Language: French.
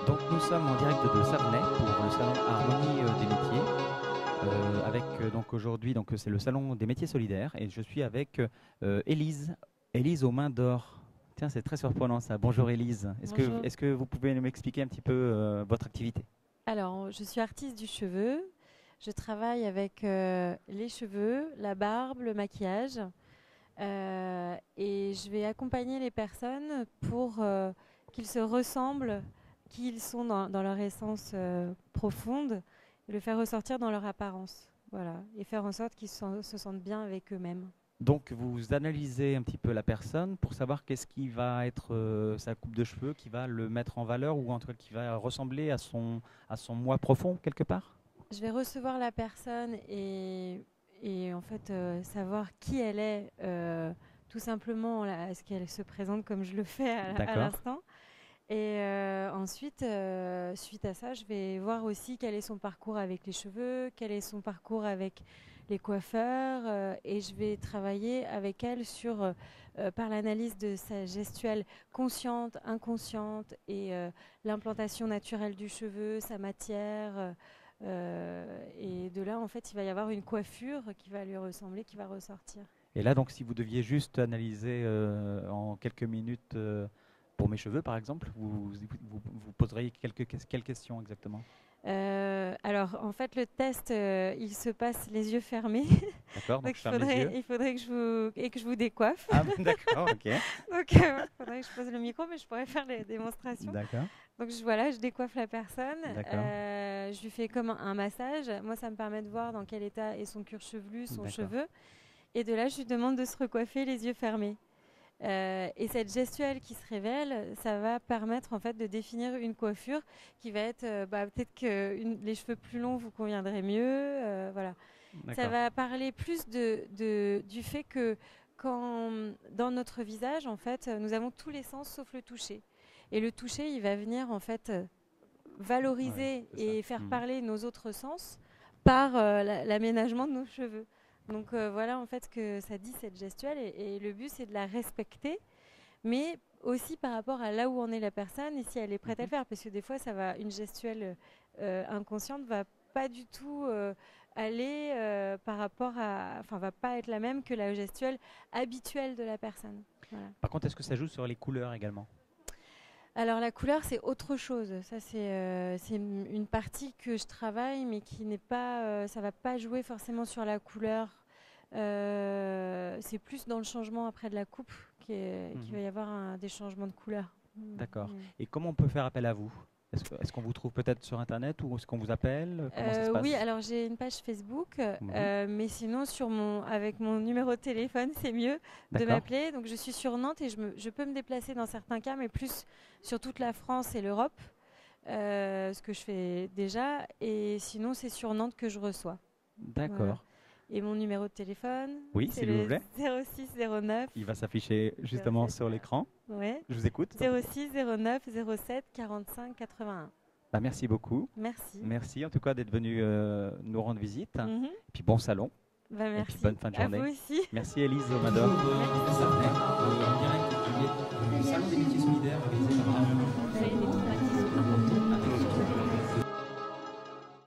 Donc nous sommes en direct de Savenay pour le salon Harmonie des métiers. Donc aujourd'hui c'est le salon des métiers solidaires et je suis avec Élise aux mains d'or. Tiens, c'est très surprenant ça. Bonjour Élise. Bonjour. Est-ce que vous pouvez m'expliquer un petit peu votre activité? Alors, je suis artiste du cheveu. Je travaille avec les cheveux, la barbe, le maquillage. Et je vais accompagner les personnes pour qu'ils se ressemblent, qu'ils sont dans leur essence profonde, et le faire ressortir dans leur apparence. Voilà. Et faire en sorte qu'ils se sentent bien avec eux-mêmes. Donc vous analysez un petit peu la personne pour savoir qu'est-ce qui va être sa coupe de cheveux, qui va le mettre en valeur ou entre qui va ressembler à son moi profond quelque part? Je vais recevoir la personne et en fait savoir qui elle est, tout simplement est-ce qu'elle se présente comme je le fais à D'accord. l'instant. Et ensuite, suite à ça, je vais voir aussi quel est son parcours avec les cheveux, quel est son parcours avec les coiffeurs, et je vais travailler avec elle par l'analyse de sa gestuelle consciente, inconsciente, et l'implantation naturelle du cheveu, sa matière. Et de là, en fait, il va y avoir une coiffure qui va lui ressembler, qui va ressortir. Et là, donc, si vous deviez juste analyser en quelques minutes pour mes cheveux, par exemple, vous poseriez quelles questions exactement? Alors, en fait, le test, il se passe les yeux fermés. D'accord, donc Donc, je ferme les yeux. il faudrait que je vous décoiffe. Ah, d'accord, ok. Donc, il faudrait que je pose le micro, mais je pourrais faire les démonstrations. D'accord, Donc, voilà, je décoiffe la personne. d'accord, Je lui fais comme un massage. Moi, ça me permet de voir dans quel état est son cuir chevelu, son d'accord. cheveu. Et de là, je lui demande de se recoiffer les yeux fermés. Et cette gestuelle qui se révèle, ça va permettre en fait de définir une coiffure qui va être peut-être que les cheveux plus longs vous conviendraient mieux. Voilà. Ça D'accord. va parler plus du fait que quand dans notre visage, en fait, nous avons tous les sens sauf le toucher. Et le toucher, il va venir en fait valoriser Ouais, c'est et ça. faire Mhm. parler nos autres sens par l'aménagement de nos cheveux. Donc voilà en fait ce que ça dit cette gestuelle et le but c'est de la respecter, mais aussi par rapport à là où en est la personne et si elle est prête à le faire, parce que des fois une gestuelle inconsciente va pas du tout aller par rapport va pas être la même que la gestuelle habituelle de la personne. Voilà. Par contre, est-ce que ça joue sur les couleurs également? Alors la couleur c'est autre chose, ça c'est une partie que je travaille mais qui n'est pas, ça va pas jouer forcément sur la couleur. C'est plus dans le changement après de la coupe qu'il va y avoir des changements de couleur. D'accord. Et comment on peut faire appel à vous? Est-ce qu'on vous trouve peut-être sur Internet ou est-ce qu'on vous appelle? Comment ça se passe? Oui, alors j'ai une page Facebook, Mhm. mais sinon avec mon numéro de téléphone, c'est mieux de D'accord. m'appeler. Donc je suis sur Nantes et je peux me déplacer dans certains cas, mais plus sur toute la France et l'Europe, ce que je fais déjà. Et sinon, c'est sur Nantes que je reçois. Voilà. D'accord. Et mon numéro de téléphone, Oui, c'est s'il vous le plaît. 06 09 Il va s'afficher justement 07, sur l'écran. ouais, Je vous écoute. 06 09 07 45 81. Bah, merci beaucoup. Merci. Merci en tout cas d'être venu nous rendre visite. Mhm. Et puis bon salon. Bah, Et merci. puis bonne fin de À journée. vous aussi. Merci Élise Omador. En direct du salon des métiers solidaires organisé par